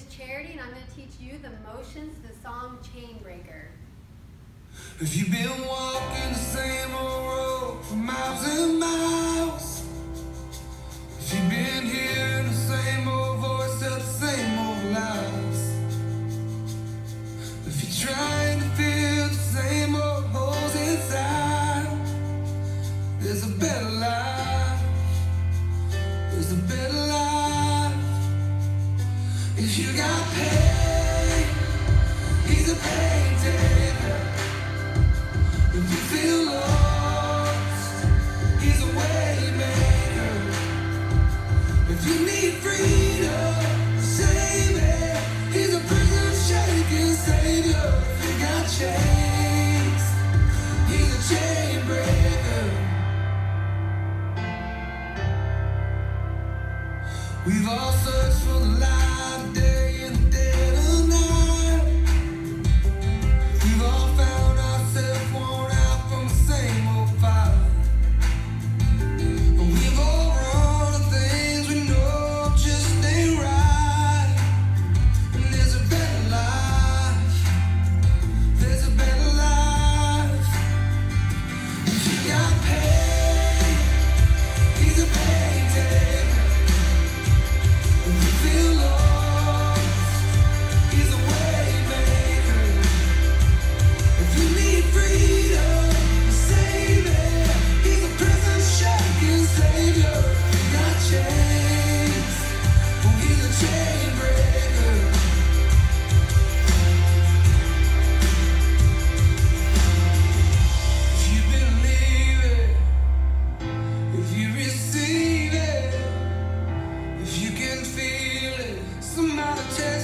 Charity, and I'm going to teach you the motions to the song Chainbreaker. If you've been walking the same old road for miles and miles, if you've been hearing the same old voice tell the same old lies, if you're trying to fill the same old holes inside, there's a better life, there's a better life. If you got pain, he's a pain taker. If you feel lost, he's a way maker. If you need freedom, save it. He's a prison shaking savior. If you got chains, he's a chain breaker. We've all searched for the light of day in the dead of night. We've all found ourselves worn out from the same old fight. We've all run to things we know just ain't right. And there's a better life, there's a better life. If you got pain, he's a pain taker. If you feel lost, he's a way maker. If you need freedom, save it. He's a prison shaking savior. If you got chains, well, he's a chain breaker. If you believe it, if you receive it, if you can feel it, somebody tell